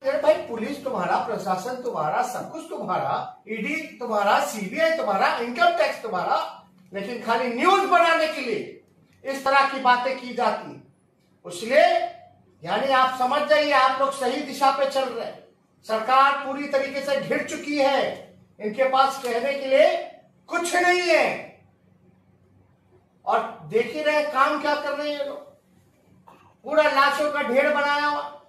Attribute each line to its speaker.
Speaker 1: अरे भाई, पुलिस तुम्हारा, प्रशासन तुम्हारा, सब कुछ तुम्हारा, ईडी तुम्हारा, सीबीआई तुम्हारा, इनकम टैक्स तुम्हारा, लेकिन खाली न्यूज बनाने के लिए इस तरह की बातें की जाती। इसलिए यानी आप समझ जाइए, आप लोग सही दिशा पे चल रहे हैं। सरकार पूरी तरीके से घिर चुकी है, इनके पास कहने के लिए कुछ नहीं है। और देख ही रहे काम क्या कर रहे हैं ये लोग, पूरा लाशों का ढेर बनाया हुआ।